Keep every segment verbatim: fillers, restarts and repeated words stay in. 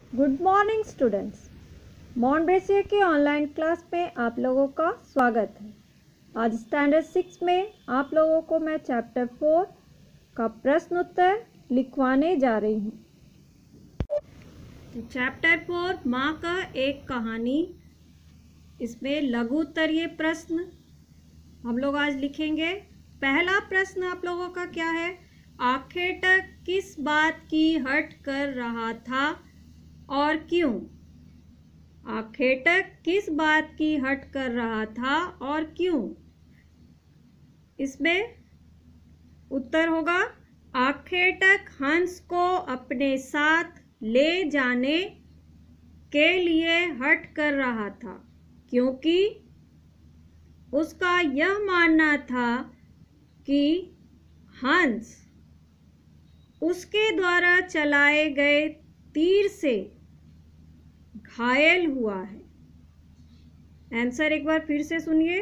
Good morning students. Montessori की online class में आप लोगों का स्वागत है। आज स्टैंडर्ड सिक्स में आप लोगों को मैं चैप्टर फोर का प्रश्न उत्तर लिखवाने जा रही हूँ। चैप्टर फोर माँ का एक कहानी, इसमें लघु उत्तरीय प्रश्न हम लोग आज लिखेंगे। पहला प्रश्न आप लोगों का क्या है? आखेटक किस बात की हट कर रहा था और क्यों? आखेटक किस बात की हट कर रहा था और क्यों? इसमें उत्तर होगा आखेटक हंस को अपने साथ ले जाने के लिए हट कर रहा था, क्योंकि उसका यह मानना था कि हंस उसके द्वारा चलाए गए तीर से घायल हुआ है। आंसर एक बार फिर से सुनिए।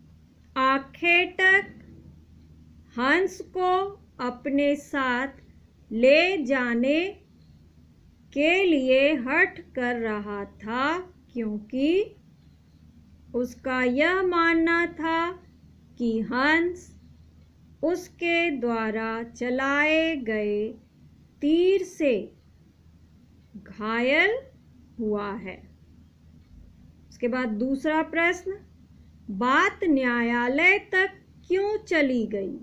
आखेटक हंस को अपने साथ ले जाने के लिए हट कर रहा था, क्योंकि उसका यह मानना था कि हंस उसके द्वारा चलाए गए तीर से घायल हुआ है। उसके बाद दूसरा प्रश्न, बात न्यायालय तक क्यों चली गई?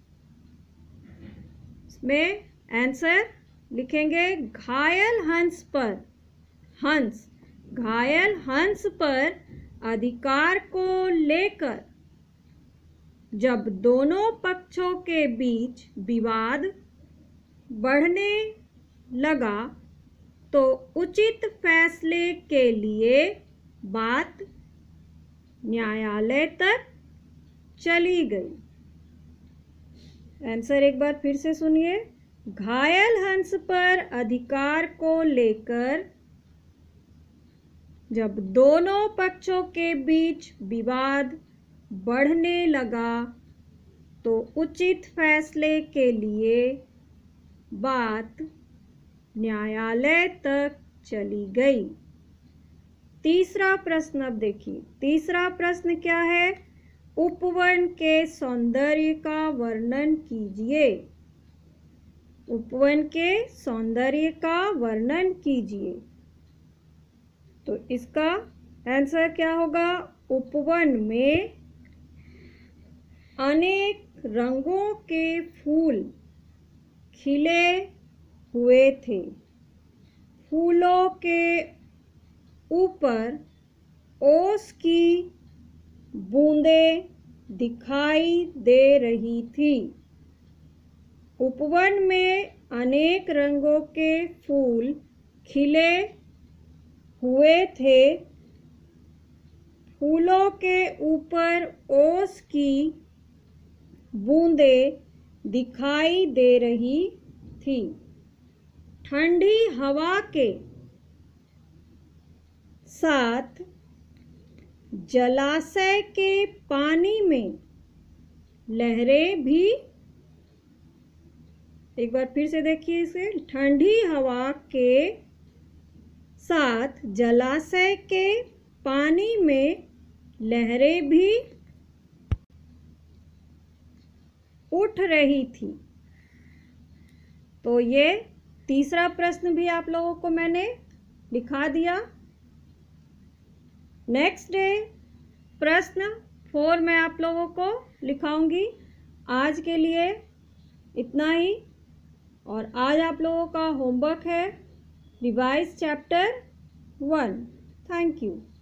इसमें आंसर लिखेंगे घायल हंस पर हंस घायल हंस पर अधिकार को लेकर जब दोनों पक्षों के बीच विवाद बढ़ने लगा तो उचित फैसले के लिए बात न्यायालय तक चली गई। आंसर एक बार फिर से सुनिए। घायल हंस पर अधिकार को लेकर जब दोनों पक्षों के बीच विवाद बढ़ने लगा तो उचित फैसले के लिए बात न्यायालय तक चली गई। तीसरा प्रश्न अब देखिए। तीसरा प्रश्न क्या है? उपवन के सौंदर्य का वर्णन कीजिए। उपवन के सौंदर्य का वर्णन कीजिए। तो इसका आंसर क्या होगा? उपवन में अनेक रंगों के फूल खिले हुए थे। फूलों के ऊपर ओस की बूंदें दिखाई दे रही थी। उपवन में अनेक रंगों के फूल खिले हुए थे। फूलों के ऊपर ओस की बूंदें दिखाई दे रही थी। ठंडी हवा के साथ जलाशय के पानी में लहरें भी, एक बार फिर से देखिए इसे, ठंडी हवा के साथ जलाशय के पानी में लहरें भी उठ रही थी। तो ये तीसरा प्रश्न भी आप लोगों को मैंने लिखा दिया। नेक्स्ट डे प्रश्न फोर मैं आप लोगों को लिखाऊंगी। आज के लिए इतना ही। और आज आप लोगों का होमवर्क है revise chapter one. Thank you.